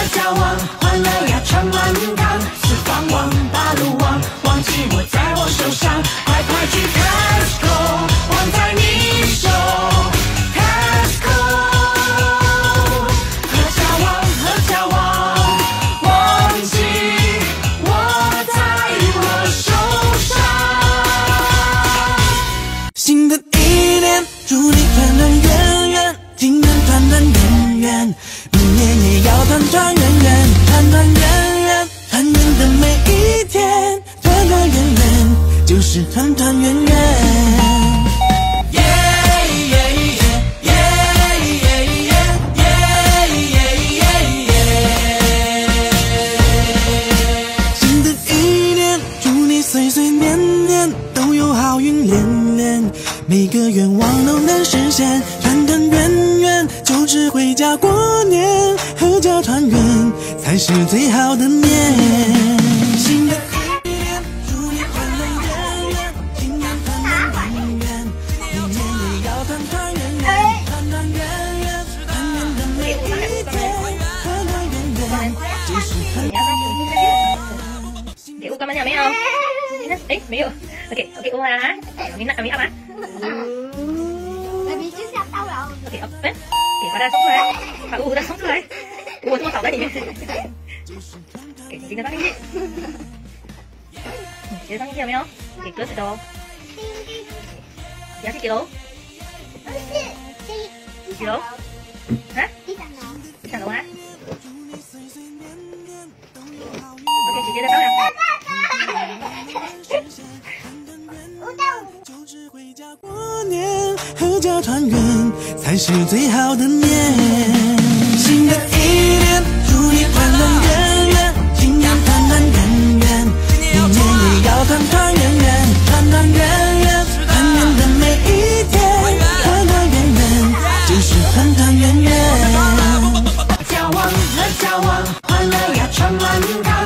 交往，欢乐呀充满港，四方望，八路望，忘记我在我手上，快快去 Costco， 握在你手 Costco， 和交往，和交往，忘记我在我手上。 新的一年，祝你团团圆圆，今年团团圆圆，明年也要团团圆圆，团团圆圆，团圆的每一天，团团圆圆，就是团团圆圆。耶耶耶耶耶耶耶耶耶！新的一年，祝你岁岁年年都有好运连连，每个愿望都能实现，团团圆圆，就是回家过年，合家团圆才是最好的年。新的一年，祝你团团圆圆，今年团团圆圆，明年也要团团圆圆，团团圆圆，团圆的每一天，团团圆圆，就是团团圆圆。 给我关门了没有？哎，没有。OK， 我啊，你那你干嘛你就是要叨扰。 ？OK， 给把它送出来，把五的送出来，我这么倒在里面。给今天放进去，接着放进去有没有？给鸽子的哦。你要去几楼？几楼？啊？ 第三楼。 第三楼啊？OK， 姐姐在商量。 就是回家过年，合家团圆才是最好的年。新的一年，祝你团团圆圆，今年团团圆圆，明年也要团团圆圆，团团圆圆，团圆的每一天，团团圆圆，就是团团圆圆。 交往和交往，欢乐呀充满港。